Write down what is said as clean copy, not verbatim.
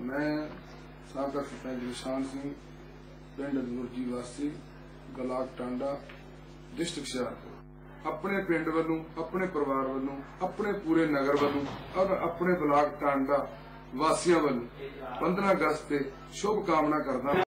मैं साबका सरपंच निशान सिंह पिंड गुरजी वासी गलाक टांडा डिस्ट्रिक्ट हुशियारपुर अपने पिंड वालों अपने परिवार वालों अपने पूरे नगर वालों और अपने ब्लाक टांडा वासियों वालों 15 अगस्त शुभ कामना करदा।